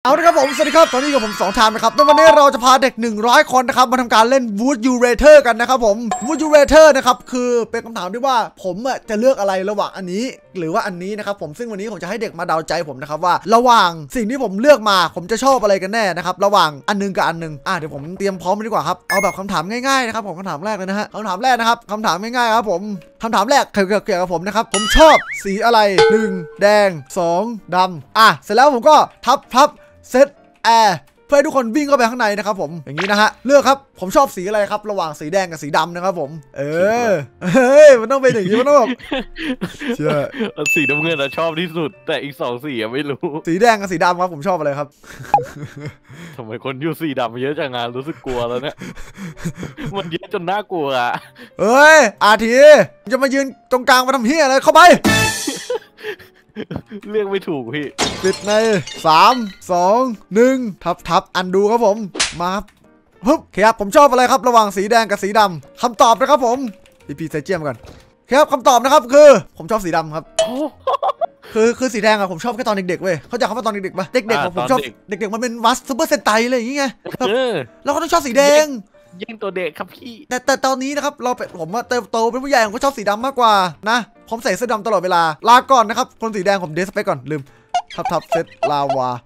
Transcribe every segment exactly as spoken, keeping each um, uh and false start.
เอาละครับผมสวัสดีครับตอนนี้กับผมสองทามนะครับในวันนี้เราจะพาเด็กหนึ่งร้อยคนนะครับมาทำการเล่น Would You Rather กันนะครับผม Would You Rather นะครับคือเป็นคำถามที่ว่าผมจะเลือกอะไรระหว่างอันนี้หรือว่าอันนี้นะครับผมซึ่งวันนี้ผมจะให้เด็กมาเดาใจผมนะครับว่าระหว่างสิ่งที่ผมเลือกมาผมจะชอบอะไรกันแน่นะครับระหว่างอันนึงกับอันนึงอ่ะเดี๋ยวผมเตรียมพร้อมดีกว่าครับเอาแบบคำถามง่ายๆนะครับผมคำถามแรกเลยนะฮะคำถามแรกนะครับคำถามง่ายๆครับผมคำถามแรกเกี่ยวกับผมนะครับผมชอบสีอะไรหนึ่งแดงสองดำอ่ะเสร็จแล้วผมก็ทับทับเซตแอร์เพื่อให้ทุกคนวิ่งเข้าไปข้างในนะครับผมอย่างนี้นะฮะเลือกครับผมชอบสีอะไรครับระหว่างสีแดงกับสีดำนะครับผมเออเฮ้ยมันต้องเป็นอย่างนี้มันต้องแบบเชื่อสีน้ำเงินอะชอบที่สุดแต่อีกสองสีไม่รู้สีแดงกับสีดำครับผมชอบอะไรครับทำไมคนอยู่สีดำเยอะจังงานรู้สึกกลัวแล้วเนี่ยมันเยอะจนน่ากลัวอะเฮ้ยอาทีจะมายืนตรงกลางมาทำเฮียอะไรเข้าไปเรียกไม่ถูกพี่ปิดในสามสองหนึ่งทับทับอันดูครับผมมาฮึบครับผมชอบอะไรครับระหว่างสีแดงกับสีดำคำตอบนะครับผมพีพีใส่เจียมกันครับคำตอบนะครับคือผมชอบสีดำครับคือคือสีแดงอะผมชอบแค่ตอนเด็กๆเว้ยเขาจะคำว่าตอนเด็กๆปะเด็กๆผมชอบเด็กๆมันเป็นวัสซูเปอร์เซนไตอะไรอย่างเงี้ยเราก็ต้องชอบสีแดงยิ่งตัวเด็กครับพี่แต่แต่ตอนนี้นะครับเราเป็นผมเติบโตเป็นผู้ใหญ่ผมก็ชอบสีดำมากกว่านะผมใส่เสื้อดำตลอดเวลาลาก่อนนะครับคนสีแดงผมเดสไปก่อนลืมทับทับเซตลาวา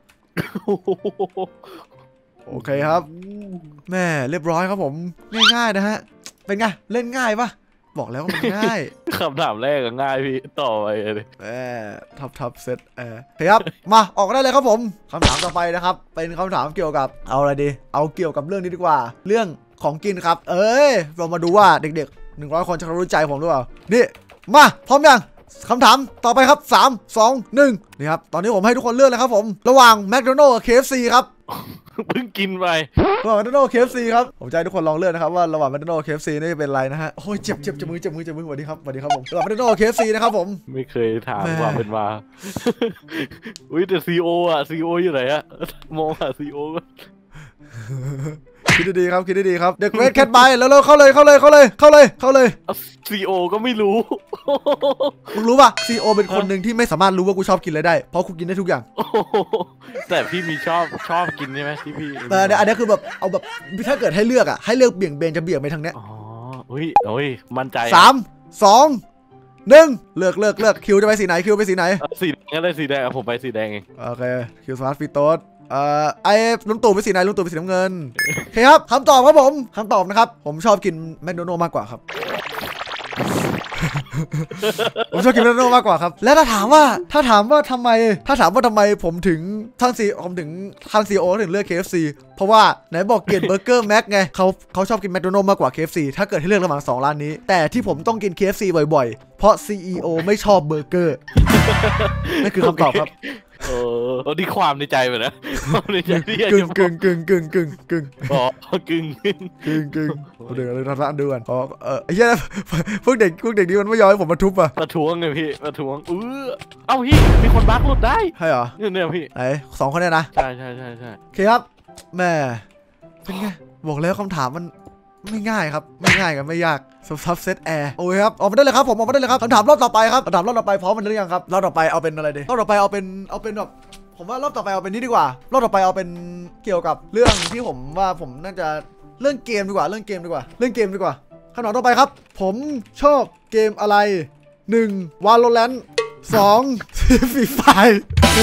โอเคครับแม่เรียบร้อยครับผมง่ายๆนะฮะเป็นไงเล่นง่ายปะบอกแล้วว่ามันง่ายคำถามแรกก็ง่ายพี่ต่อไปเลยแหมทับทับเซตเออครับมาออกได้เลยครับผมคำถามต่อไปนะครับเป็นคำถามเกี่ยวกับเอาอะไรดีเอาเกี่ยวกับเรื่องนี้ดีกว่าเรื่องของกินครับเอ้ยเรามาดูว่าเด็กๆหนึ่งร้อยคนจะรู้ใจผมหรือเปล่านี่มาพร้อมยังคำถามต่อไปครับสาม สอง หนึ่งนี่ครับตอนนี้ผมให้ทุกคนเลือกเลยครับผมระหว่างแมคโดนัลด์กับ เค เอฟ ซี ครับเพิ่งกินไประหว่างแมคโดนัลด์ เค เอฟ ซี ครับผมจะให้ทุกคนลองเลือกนะครับว่าระหว่างแมคโดนัลด์ เค เอฟ ซี นี่เป็นอะไรนะฮะโอ้ยเจ็บเจ็บเจ็บมือเจ็บมือเจ็บมือสวัสดีครับสวัสดีครับผมระหว่างแมคโดนัลด์ เค เอฟ ซี นะครับผมไม่เคยถามว่าเป็นมาอุ้ยแต่ ซี โอ อ่ะ ซี โอ อยู่ไหนอะมองหา ซี โอคิดดีๆครับคิดดีๆครับเด็กเวทแคทไบแล้วเราเข้าเลยเข้าเลยเข้าเลยเข้าเลยเข้าเลยซี โอ ก็ไม่รู้มึงรู้ป่ะ ซี โอ เป็นคนหนึ่งที่ไม่สามารถรู้ว่ากูชอบกินอะไรได้เพราะกูกินได้ทุกอย่างแต่พี่มีชอบชอบกินใช่ไหมที่พี่แต่อันนี้คือแบบเอาแบบถ้าเกิดให้เลือกอ่ะให้เลือกเบี่ยงเบนจะเบี่ยงไปทางเนี้ยอ๋ออุ้ยโอ้ยมั่นใจสามสองหนึ่งเลือกเลือกเลือกคิวจะไปสีไหนคิวไปสีไหนสีแดงก็ได้สีแดงผมไปสีแดงเองโอเคคิวสมาร์ทฟีโต้เอ่อไอ้ลุงตู่ไปสีไหนลุงตู่ไปสีน้ำเงินโอเคครับคำตอบครับผมคำตอบนะครับผมชอบกินแมคโดนัลด์มากกว่าครับผมชอบกินแมคโดนัลด์มากกว่าครับแล้วถ้าถามว่าถ้าถามว่าทำไมถ้าถามว่าทำไมผมถึงท่านซีผมถึงท่านซีโอถึงเลือก เค เอฟ ซี เพราะว่าไหนบอกเกลียดเบอร์เกอร์แม็กไงเขาเขาชอบกินแมคโดนัลด์มากกว่า เค เอฟ ซี ถ้าเกิดให้เลือกระหว่างสองร้านนี้แต่ที่ผมต้องกิน เค เอฟ ซี บ่อยๆเพราะ ซี อี โอ ไม่ชอบเบอร์เกอร์นั่นคือคำตอบครับเออที่ความในใจไปนะในใจที่กึ่งกึ่งกึ่งกึ่งกึ่งกึ่งอ๋อกึ่งกึ่งกึ่งกึ่งเดี๋ยวเราทำดูกันอ๋อเออไอ้เหี้ยพวกเด็กพวกเด็กนี้มันไม่ยอมให้ผมมาทุบอ่ะประท้วงไงพี่ประท้วงเออเอ้าพี่มีคนบั๊กหลุดได้ใช่เหรอเนี่ยพี่ไหนสองคนเนี่ยนะใช่ใช่ใช่ใช่โอเคครับแม่เป็นไงบอกแล้วคำถามมันไม่ง่ายครับไม่ง่ายกันไม่ยากซับเซตแอร์โอ้ยครับออกมาได้เลยครับผมออกมาได้เลยครับคำถามรอบต่อไปครับคำถามรอบต่อไปพร้อมมันหรือยังครับรอบต่อไปเอาเป็นอะไรดีรอบต่อไปเอาเป็นเอาเป็นแบบผมว่ารอบต่อไปเอาเป็นนี้ดีกว่ารอบต่อไปเอาเป็นเกี่ยวกับเรื่องที่ผมว่าผมน่าจะเรื่องเกมดีกว่าเรื่องเกมดีกว่าเรื่องเกมดีกว่าคำถามต่อไปครับผมชอบเกมอะไรหนึ่ง Valorant สอง Free Fire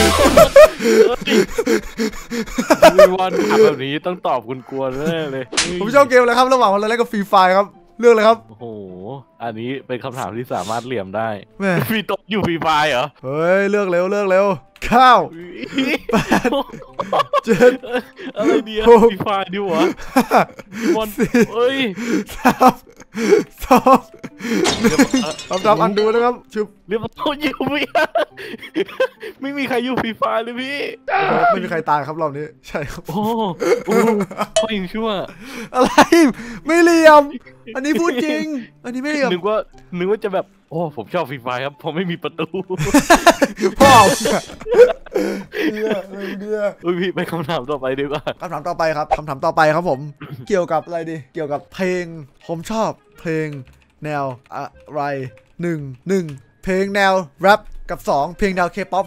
มีวันถามแบบนี้ต้องตอบคุณกลัวแน่เลยผมชอบเกมอะไรครับระหว่าง Valorant กับ Free Fire ครับเรื่องอะไรครับโอ้โหอันนี้เป็นคำถามที่สามารถเหลี่ยมได้ฟรีตกอยู่ฟรีไฟเหรอเฮ้ยเลือกเร็วเลือกเร็วเก้าแปดเจ็ดอะไรเดียวฟรีไฟดิวะวันเฮ้ยสามสองหนึ่งทำตามอันดูนะครับชุบเรียบร้อยอยู่พี่ไม่มีใครอยู่ฟรีไฟเลยพี่ไม่มีใครตายครับรอบนี้ใช่ครับโอ้โหพ่อยิงชั่วอะไรไม่เหลี่ยมอันนี้พูดจริงอันนี้ไม่เหลี่ยมนึกว่านึกว่าจะแบบโอ้ผมชอบฟรีไฟครับเพราะไม่มีประตูพ่อเดียเดียอุ้ยพี่ไปคำถามต่อไปดีกว่าคำถามต่อไปครับคำถามต่อไปครับผมเกี่ยวกับอะไรดีเกี่ยวกับเพลงผมชอบเพลงแนวอะไรหนึ่งหนึ่งเพลงแนวแรปกับสองเพลงแนวเคป๊อปครับเค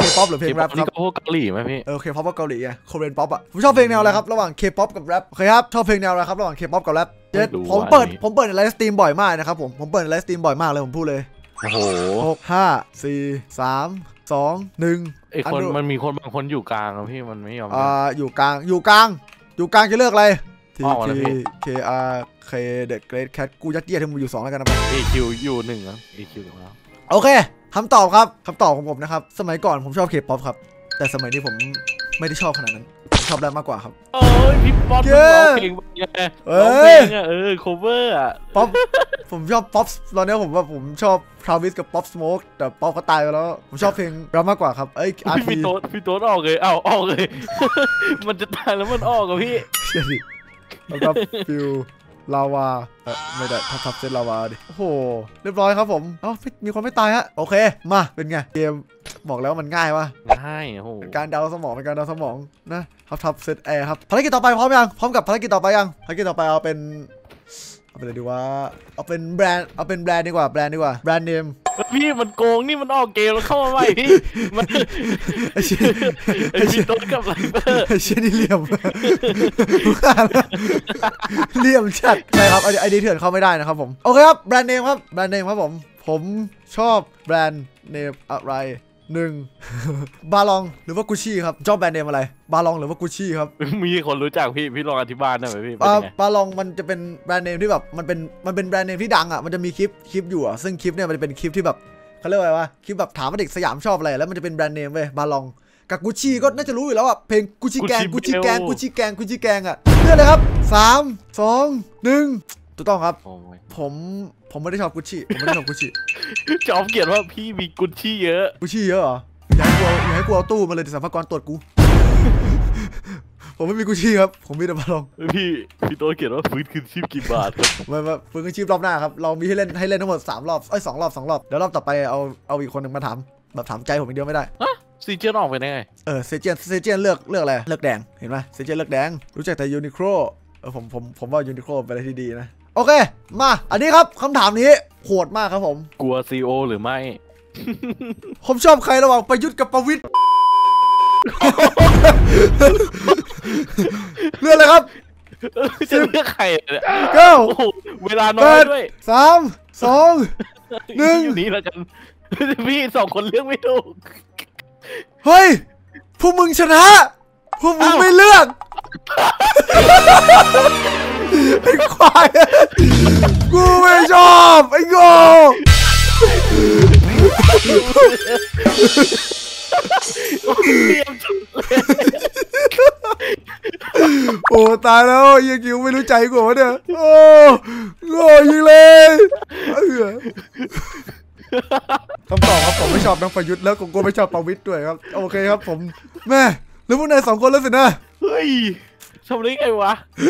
ป๊อปหรือเพลงแรปคนี่รับก็พวกเกาหลีไหมพี่เออเคป๊อปกับเกาหลีไงโคเรียนป๊อปอ่ะผมชอบเพลงแนวอะไรครับระหว่างเคป๊อปกับแรปโอเคครับชอบเพลงแนวอะไรครับระหว่างเคป๊อปกับแรปเจ็ดผมเปิดผมเปิดในไลฟ์สตรีมบ่อยมากนะครับผมผมเปิดในไลฟ์สตรีมบ่อยมากเลยผมพูดเลยโอ้โหหกห้าสี่สามสองหนึ่งไอคนมันมีคนบางคนอยู่กลางอะพี่มันไม่ยอมอ่าอยู่กลางอยู่กลางอยู่กลางจะเลือกอะไรทีออกแล้ทีวพี่เคอาร์เคเดอะเกรทแคทกูยัดเยียดให้มึงอยู่สองแล้วกันนะเอคิวอยู่หนึ่งอะเอคิวกับเราโอเคคำตอบครับคำตอบของผมนะครับสมัยก่อนผมชอบเคป๊อปครับแต่สมัยนี้ผมไม่ได้ชอบขนาดนั้นผมชอบแรปมากกว่าครับโอ้ยพี่ป๊อปร้องเพลงไงร้องเพลงอะเออ cover อะป๊อปผมชอบป๊อปตอนนี้ผมว่าผมชอบทราวิสกับป๊อปสโมกแต่ป๊อปเขาตายไปแล้วผมชอบเพลงแรปมากกว่าครับเอ้ยอาร์ทีพี่โต๊ดพี่โต๊ดออกเลยเอ้าออกเลยมันจะตายแล้วมันออกกับพี่เชื่อดิแล้วก็ฟิวลาวาเออไม่ได้ทับทับเซตลาวาดิโอ้โหเรียบร้อยครับผมเอ้ามีคนไม่ตายฮะโอเคมาเป็นไงเกมบอกแล้วมันง่ายวะง่ายโอ้โหเป็นการเดาสมองเป็นการเดาสมองนะครับทับเซตแอร์ครับภารกิจต่อไปพร้อมยังพร้อมกับภารกิจต่อไปยังภารกิจต่อไปเอาเป็นเอาเป็นอะไรดีวะเอาเป็นแบรนด์เอาเป็นแบรนด์ดีกว่าแบรนด์ดีกว่าแบรนด์เนมพี่มันโกงนี่มันออกเกมแล้วเข้ามาใหม่พี่มันไอชิไอชิต้นกับไลเบอร์ไอชินี่เหลี่ยมเหลี่ยมชัดใช่ครับไอดีเถื่อนเข้าไม่ได้นะครับผมโอเคครับแบรนด์เนมครับแบรนด์เนมครับผมผมชอบแบรนด์เนมอะไรหนึ่งบาลองหรือว่ากุชชี่ครับชอบแบรนด์เนมอะไรบาลองหรือว่ากุชชี่ครับมีคนรู้จักพี่พี่ลองอธิบายหน่อยไหมพี่บาลองมันจะเป็นแบรนด์เนมที่แบบมันเป็นมันเป็นแบรนด์เนมที่ดังอ่ะมันจะมีคลิปคลิปอยู่อ่ะซึ่งคลิปเนี่ยมันจะเป็นคลิปที่แบบเขาเรียกว่าอะไรวะคลิปแบบถามว่าเด็กสยามชอบอะไรแล้วมันจะเป็นแบรนด์เนมเว้ยบาลองกับกุชชี่ก็น่าจะรู้อยู่แล้วอ่ะเพลงกุชชี่แกงกุชชี่แกงกุชชี่แกงกุชชี่แกงอ่ะเลือกเลยครับสามสองหนึ่งถูกต้องครับผมผมไม่ได้ชอบกุชชี่ผมไม่ได้ชอบกุชชี่จอมเกียรติว่าพี่มีกุชชี่เยอะกุชชี่เยอะเหรออยากให้กูอยากให้กูเอาตู้มาเลยสัมภาระตรวจกูผมไม่มีกุชชี่ครับผมมีแต่บาลองพี่พี่โตเขียนว่าฟื้นคืนชีพกี่บาทมามาฟื้นคืนชีพรอบหน้าครับเรามีให้เล่นให้เล่นทั้งหมดสามรอบเอ้ยสองรอบสองรอบเดี๋ยวรอบต่อไปเอาเอาอีกคนหนึ่งมาถามแบบถามใจผมอีกเดียวไม่ได้ฮะซีเจียนออกไปได้ไงเออเซเจียนเซเจียนเลือกเลือกอะไรเลือกแดงเห็นไหมเซเจียนเลือกแดงรู้จักแต่ยูนิโคลเออผมผมผมว่ายูนิโคลเป็นอะไรที่ดีนะโอเคมาอันนี้ครับคำถามนี้โหดมากครับผมกลัวซีโอหรือไม่ผมชอบใครระหว่างประยุทธ์กับประวิตรเลือกเลยครับจะเลือกใครเนี่ยเก้าเวลาน้อยด้วยสามสองหนึ่งอยู่นี้แล้วกันพี่สองคนเลือกไม่ถูกเฮ้ยพวกมึงชนะพวกมึงไม่เลือกไอ้ควายกูไม่ชอบไอ้โง่โอ้ตายแล้วยังกิวไม่รู้ใจกูวะเนี่ยโอ้โง่ยิงเลยคำตอบครับผมไม่ชอบนักประยุทธ์แล้วผมก็ไม่ชอบประวิตรด้วยครับโอเคครับผมแม่แล้วพวกนายสองคนแล้วสินะเฮ้ยทำได้ไงวะ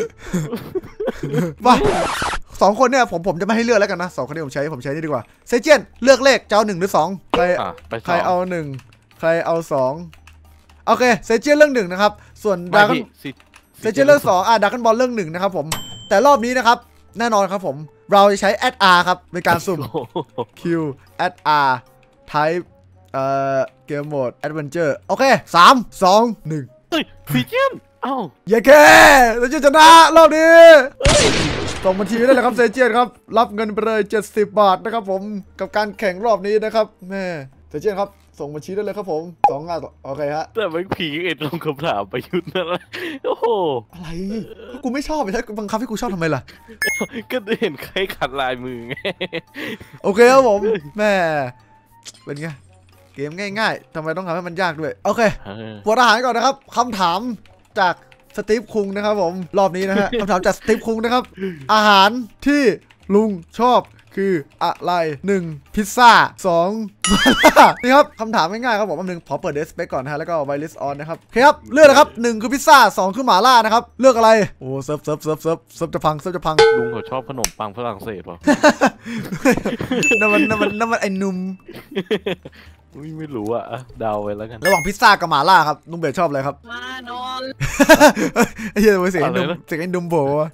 มาสองคนเนี่ยผมผมจะไม่ให้เลือกแล้วกันนะสองคนนี้ผมใช้ผมใช้นี่ดีกว่าเซเจียนเลือกเลขเจ้าหนึ่งหรือสองใครใครเอาหนึ่งใครเอาสองโอเคเซเจียนเรื่องหนึ่งนะครับส่วนดาร์กเซเจียนเรื่องสองอ่ะดาร์กบอลเรื่องหนึ่งนะครับผมแต่รอบนี้นะครับแน่นอนครับผมเราจะใช้ แอด อาร์ ครับในการสุ่ม Q แอด อาร์ Type เอ่อเกมโหมด Adventure โอเคสามสองหนึ่งเฮ้ยซีเจียนเอ้าอย่าแค่เราจะชนะรอบนี้ส่งบัญชีได้เลยครับเซเจียนครับรับเงินไปเลยเจ็ดสิบบาทนะครับผมกับการแข่งรอบนี้นะครับแม่เซเจียนครับส่งบัญชีได้เลยครับผมสองงานโอเคฮะแต่ไม่ผีเอ็ดลงคำถามประยุทธ์นั่นแหละโอ้โหอะไรกูไม่ชอบไปแล้วบังคับให้กูชอบทำไมล่ะก็เห็นใครขัดลายมือไงโอเคครับผมแม่เป็นไงเกมง่ายๆทำไมต้องทำให้มันยากด้วยโอเคปวดอาหารก่อนนะครับคำถามจากสตีฟคุงนะครับผมรอบนี้นะฮะคำถามจากสตีฟคุงนะครับอาหารที่ลุงชอบคืออะไรหนึ่งพิซซ่าสองมาล่านี่ครับคำถามง่ายๆครับผมอันหนึ่งขอเปิดเดสเปคก่อนนะฮะแล้วก็ไวลิสออนนะครับโอเคครับเลือกนะครับหนึ่งคือพิซซ่าสองคือหม่าล่านะครับเลือกอะไรโอ้เซิร์ฟเซิร์ฟเซิร์ฟเซิร์ฟเซิร์ฟจะพังเซิร์ฟจะพังลุงเขาชอบขนมปังฝรั่งเศสป่ะนั่นมันนั่นมันนั่นมันไอ้นุ่มไม่รู้อะเดาไปแล้วกันระหว่างพิซซ่ากับหม่าล่าครับนุ่มเบสชอบอะไรครับมานอนไอ้เหี้ยเสียงนุ่มเสียงไอ้นุ่มโบะ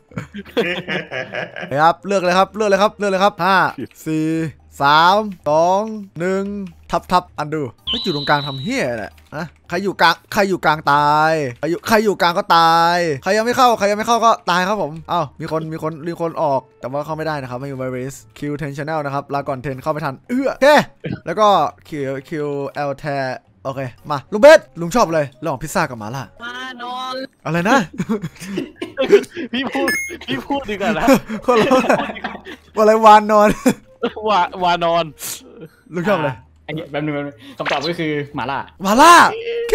ครับเลือกเลยครับเลือกเลยครับเลือกเลยครับห้าสี่สามสองหนึ่งทับทับอันดูไม่อยู่ตรงกลางทำเฮียแหละนะใครอยู่กลางใครอยู่กลางตายใครอยู่ใครอยู่กลางก็ตายใครยังไม่เข้าใครยังไม่เข้าก็ตายครับผมอ้าวมีคนมีคนมีคนออกแต่ว่าเข้าไม่ได้นะครับไม่มีไวรัสคิวเทนชาแนลนะครับลาก่อนเทนเข้าไม่ทันเอื้อโอเคแล้วก็คิวคิวเอลแทโอเคมาลุงเบสลุงชอบเลยระหว่างพิซซ่ากับหม่าล่ามานอนอะไรนะพี่พูดพี่พูดดีกว่านะคนละอะไรวานนอนวาวานอนลุงชอบเลยไอ้เหี้ยแบบนึงแบบนึงคำตอบก็คือหมาล่าหม่าล่าเค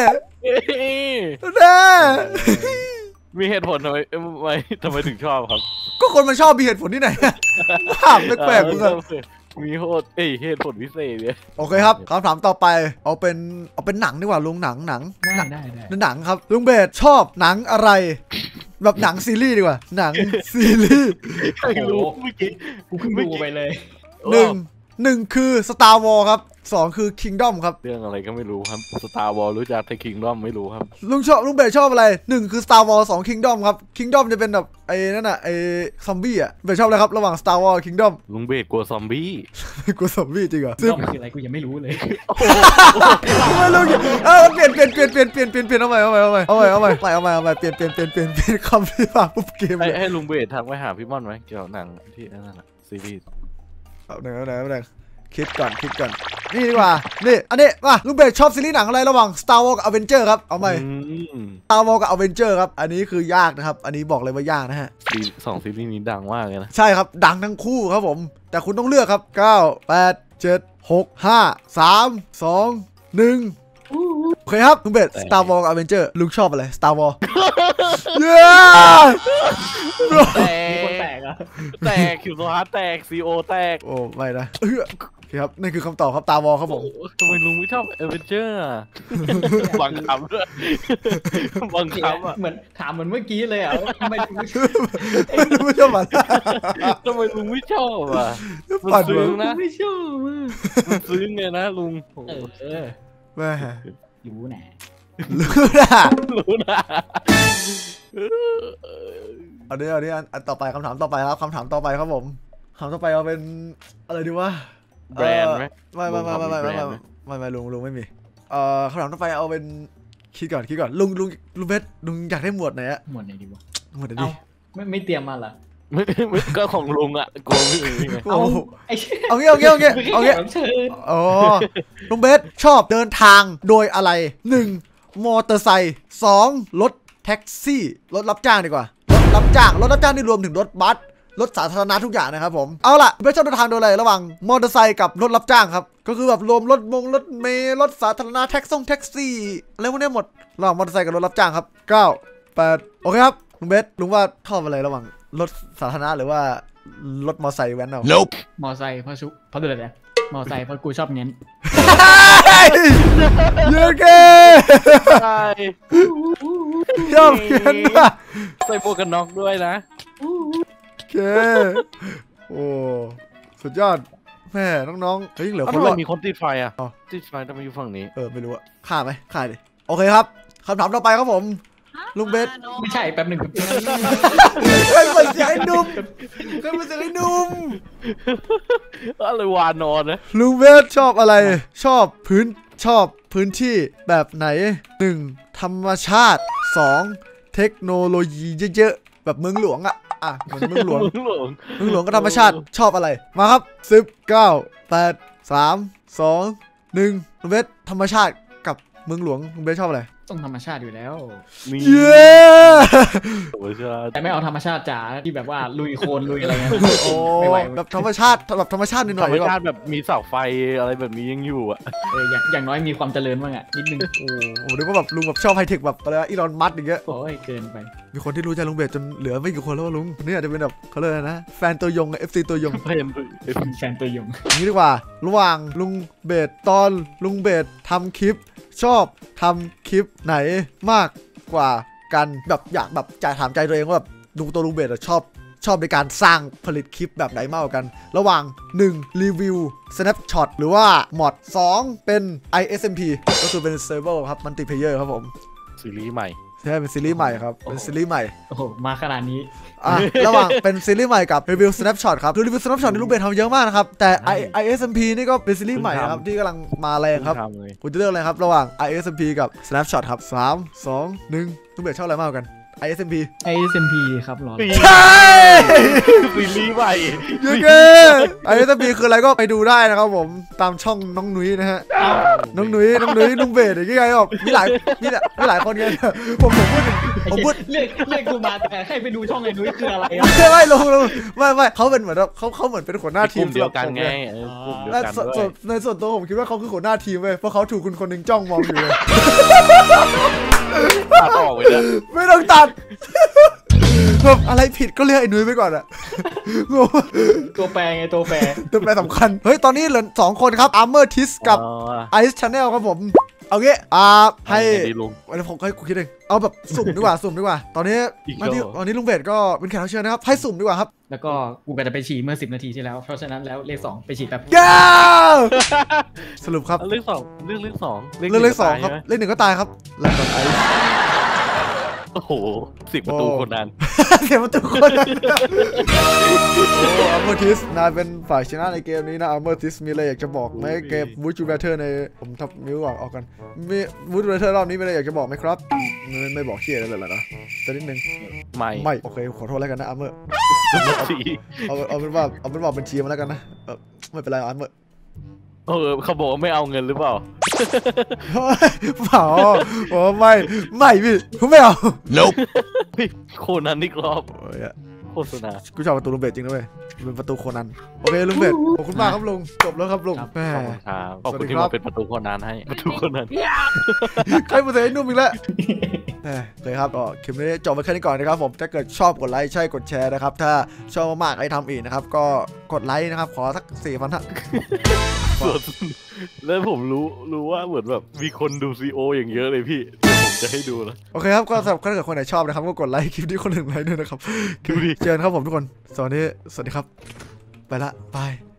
แน่มีเหตุผลทำไมทำไมทำไมถึงชอบครับก็คนมันชอบมีเหตุผลที่ไหนภาพแปลกๆมึงอะมีโหดเอ้ยเหตุผลพิเศษเนี่ยโอเคครับคำถามต่อไปเอาเป็นเอาเป็นหนังดีกว่าลุงหนังหนังได้ได้ได้หนังครับลุงเบสชอบหนังอะไร แบบหนังซีรีส์ดีกว่าหนังซีรีส์ไม่รู้เมื่อกี้กูเพิ่งดูไปเลยหนึ่งหนึ่งคือ Star Wars ครับสองคือ Kingdom ครับเรื่องอะไรก็ไม่รู้ครับสตาร์วอลรู้จักแต่คิงดอมไม่รู้ครับลุงชอบลุงเบสชอบอะไรหนึ่งคือ Star Wars สอง Kingdom ครับ Kingdom จะเป็นแบบไอ้นั่นน่ะไอ้ซอมบี้อะเบสชอบอะไรครับระหว่าง Star Wars Kingdom ลุงเบสกลัวซอมบี้กลัวซอมบี้จริงเหรอด้อมคืออะไรกูยังไม่รู้เลยไม่รู้เออเปลี่ยนเปลี่ยนเปลี่ยนเปลี่ยนเปลี่ยนเปลี่ยนเปลี่ยนเอาใหม่เอาใหม่เอาใหม่เอาใหม่เอาใหม่เอาใหม่เอาใหม่เปลี่ยนเปลี่ยนเปลี่ยนเปลี่ยนเปลี่ยนคำที่มาปุ๊บเกมให้เลยให้ลุงเบสทักไปหาพี่ม่อนไหมเกี่ยวกับหนังที่นั่นน่ะซีรีส์เอาไหนเอาไหนเอาไหนคิดก่อนคิดก่อนนี่ดีกว่านี่อันนี้มาลุงเบสชอบซีรีส์หนังอะไรระหว่าง Star Wars กับ Avenger ครับเอาใหม่ Star Wars กับ Avenger ครับอันนี้คือยากนะครับอันนี้บอกเลยว่ายากนะฮะซีสองซีรีส์นี้ดังมากเลยนะใช่ครับดังทั้งคู่ครับผมแต่คุณต้องเลือกครับเก้า แปด เจ็ด หก ห้า สาม สอง หนึ่งโอเคครับลุงเบส Star Wars กับ Avenger ลุงชอบอะไร Star Wars เย้แตมีคนกแตกอ่ะแตกคิวโซฮาร์แตกซีโอแตกโอ้ไม่นะเออโอเคครับนี่คือคำตอบครับ Star Wars ครับผมทำไมลุงไม่ชอบเอเวนเจอร์อะบังคับด้วยบังคับอ่ะเหมือนถามเหมือนเมื่อกี้เลยอ่ะว่าทำไมถึงไม่ชอบมันทำไมลุงไม่ชอบอ่ะมันปั่นซึ้งวะนะไม่ชอบอ่ะมันซึ้งไงนะลุงเออเออแม่รู้แน่รู้นะรู้นะเอาดิเอาดิอันต่อไปคำถามต่อไปครับคำถามต่อไปครับผมคำต่อไปเอาเป็นอะไรดีวะแบรนด์ไหมไม่ไม่ไม่ไม่ไม่ไม่ไม่ไม่ลุงลุงไม่มีเอ่อคำถามต่อไปเอาเป็นคิดก่อนคิดก่อนลุงลุงลุงเพชรลุงอยากได้หมวดไหนอะหมดไหนดีวะหมวดไหนเอาดีไม่ไม่เตรียมมาเหรอไม่ไม่ก็ของลุงอ่ะกลัวพี่อื่นไงโอ้โหไอ้เอางี้เอางี้เอางี้เอางี้แขกรับเชิญอ๋อลุงเบสชอบเดินทางโดยอะไรหนึ่งมอเตอร์ไซค์สองรถแท็กซี่รถรับจ้างดีกว่ารถรับจ้างรถรับจ้างนี่รวมถึงรถบัสรถสาธารณะทุกอย่างนะครับผมเอาล่ะเบสชอบเดินทางโดยอะไรระหว่างมอเตอร์ไซค์กับรถรับจ้างครับก็คือแบบรวมรถมงรถเมล์รถสาธารณะแท็กซี่แท็กซี่อะไรพวกนี้หมดระหว่างมอเตอร์ไซค์กับรถรับจ้างครับเก้า แปดโอเคครับลุงเบสลุงว่าชอบอะไรระหว่างรถสาธารณะหรือว่ารถมอเตอร์ไซค์แว้นเอา Nope มอไซค์เพราะชุเพราะเดือดเลยมอไซค์เพราะกูชอบเน้นเยอะเกใช่ชอบเงี้ยนะใส่หมวกกันน็อกด้วยนะโอเคโอ้สุดยอดแม่น้องๆเฮ้ยยังเหลือแล้วคนทำไมรอดมีคนติดไฟอ่ะอ๋อติดไฟทำไมอยู่ฝั่งนี้เออไม่รู้อะฆ่าไหมฆ่าดิโอเคครับคำถามต่อไปครับผมลุงเบสไม่ใช่แป๊บหนึ่งเคยเป็นเสียงไอ้หนุ่มเคยเป็นเสียงไอ้หนุ่มอะไรวานอนนะลุงเบสชอบอะไรชอบพื้นชอบพื้นที่แบบไหนหนึ่งธรรมชาติสองเทคโนโลยีเยอะๆแบบเมืองหลวงอะอ่ะเหมือนเมืองหลวงหลวงเมืองหลวงกับธรรมชาติชอบอะไรมาครับสิบเก้าแปดสามสองหนึ่งลุงเบสธรรมชาติกับเมืองหลวงลุงเบสชอบอะไรต้องธรรมชาติอยู่แล้วนี่เย้ธรรมชาติแต่ไม่เอาธรรมชาติจ๋าที่แบบว่าลุยโคลนลุยอะไรเงี้ยโอ้ไม่ไหวแบบธรรมชาติแบบธรรมชาติหน่ธรอยรมๆแบบชาติแบบมีเสาไฟอะไรแบบนี้ยังอยู่อ่ะเอออย่างอย่างน้อยมีความเจริญบ้างอ่ะนิดนึงโอ้ผมนึกว่าแบบลุงแบบชอบไฮเทคแบบอะไรอีลอนมัสก์อย่างเงี้ยโอ้ยเกินไปมีคนที่รู้ใจลุงเบสจนเหลือไม่กี่คนแล้วว่าลุงคนนี้อาจจะเป็นแบบเขาเรียกอะไรนะแฟนตัวยงเอฟซีตัวยงเห็นแฟนตัวยงนี้ดีกว่าระหว่างลุงเบสตอนลุงเบสทำคลิป ชอบทำคลิปไหนมากกว่ากันแบบอยากแบบจะถามใจตัวเองว่าแบบลุงตัวลุงเบสชอบชอบในการสร้างผลิตคลิปแบบไหนมากกว่ากัน ระหว่างหนึ่งรีวิว snapshot หรือว่า mod สองเป็น ไอ เอส เอ็ม พี ก็คือเป็น server ครับ multiplayer ครับผมซีรีส์ใหม่ใช่เป็นซีรีส์ใหม่ครับเป็นซีรีส์ใหม่โอ้โหมาขนาดนี้อ่ะระหว่างเป็นซีรีส์ใหม่กับรีวิว snapshot ครับคือรีวิว snapshot นี่ลูกเบสทำเยอะมากนะครับแต่ ไอ เอส เอ็ม พี นี่ก็เป็นซีรีส์ใหม่นะครับที่กำลังมาแรงครับทำเลยคุณจะเลือกอะไรครับระหว่าง ไอ เอส เอ็ม พี กับ snapshot ครับสามสองหนึ่งลูกเบสชอบอะไรมากกว่ากัน ไอ เอส เอ็ม พีไอ เอส เอ็ม พี ครับหรอใช่ซีรีส์ใหม่ยังไง ไอ เอส เอ็ม พี คืออะไรก็ไปดูได้นะครับผมตามช่องน้องนุ้ยนะฮะน้องนุ้ยน้องนุ้ยลุงเบสอย่างงี้ไงแบบมีหลายมีหลายมีหลายคนไงผมผมพูดผมพูดเรียกเรียกกูมาแต่ให้ไปดูช่องไอ้นุ้ยคืออะไรอะไม่ไม่ลงลงไม่ไม่เขาเป็นเหมือนเขาเขาเหมือนเป็นหัวหน้าทีกมลุ่มเดียวกันไงเออกลุ่มเดียวและกันส่วนด้วส่วนยในส่วนตัวผมคิดว่าเขาคือหัวหน้าทีมเว้ยเพราะเขาถูกคุณคนหนึ่งจ้องมองอยู่เลยตัดออกไปเลยไม่ต้องตัดแบบอะไรผิดก็เรียกไอ้นุ้ยไปก่อนอะงงตัวแปรไงตัวแปรตัวแปรสำคัญเฮ้ยตอนนี้เหลือสองคนครับ Armor Tis กับอ๋อ Ice Channel ครับผมเอางี้อ่าให้เอาไงดีลุงวันนี้ผมให้กูคิดเองเอาแบบสุ่มดีกว่า สุ่มดีกว่า ตอนนี้อีกตอนนี้แล้วตอนนี้ลุงเบสก็เป็นแขกรับเชิญนะครับให้สุ่มดีกว่าครับแล้วก็กูก็จะไปฉี่เมื่อสิบนาทีที่แล้วเพราะฉะนั้นแล้วเลขสองไปฉี่แบบแก้วสรุปครับเอาเรื่องสองเรื่องเรื่องสองเรื่องเลขสองครับตายใช่ไหมเลขหนึ่งก็ตายครับแล้วก่อนไอซ์โอ้โหสิบประตูโอ้คนนั้นเสียประตูคนโอ้อัลเมอร์ทิสนายเป็นฝ่ายชนะในเกมนี้นะอัลเมอร์ทิสมีอะไรอยากจะบอกไหมเกมวูดจูเบเทอร์ในผมทับนิ้วออกออกกันมีวูดจูเบเทอร์รอบนี้มีอะไรอยากจะบอกไหมครับไม่ไม่บอกเชี่ยอะไรเลยเหรอนะแต่นิดนึงไม่ไม่โอเคขอโทษแล้วกันนะอัลเมอร์สีเอาเอาเป็นว่าเอาเป็นว่าบัญชีมาแล้วกันนะเออไม่เป็นไรอัลเมอร์เออเขาบอกว่าไม่เอาเงินหรือเปล่าเปล่าโอ้ไม่ไม่พี่ผมไม่เอา nope โคนันนี่กรอบโอ้ยโฆษณากูชอบประตูลุงเบสจริงนะเว้ยเป็นประตูโคนันโอเคลุงเบสขอบคุณมากครับลุงจบแล้วครับลุงแม่ขอบคุณครับขอบสวัคุสณดีที่ครับมาเป็นประตูโคนันให้ประตูโคนันใครมาเสียไอ้นุ่มอีกแล้วแหมโอเคครับก็คลิปนี้จบไปแค่นี้ก่อนนะครับผมถ้าเกิดชอบกดไลค์ใช่กดแชร์นะครับถ้าชอบมากๆให้ทำอีกนะครับก็กดไลค์นะครับขอสักสี่พันฮะส่วนแล้วผมรู้รู้ว่าเหมือนแบบมีคนดูซีโออย่างเยอะเลยพี่เดี๋ยวผมจะให้ดูนะโอเคครับก็สำหรับถ้าเกิดคนไหนชอบนะครับก็กดไลค์คลิปนี้คนหนึ่งไลค์ด้วยนะครับดูดิเจอกันครับผมทุกคนสวัสดีสวัสดีครับไปละบาย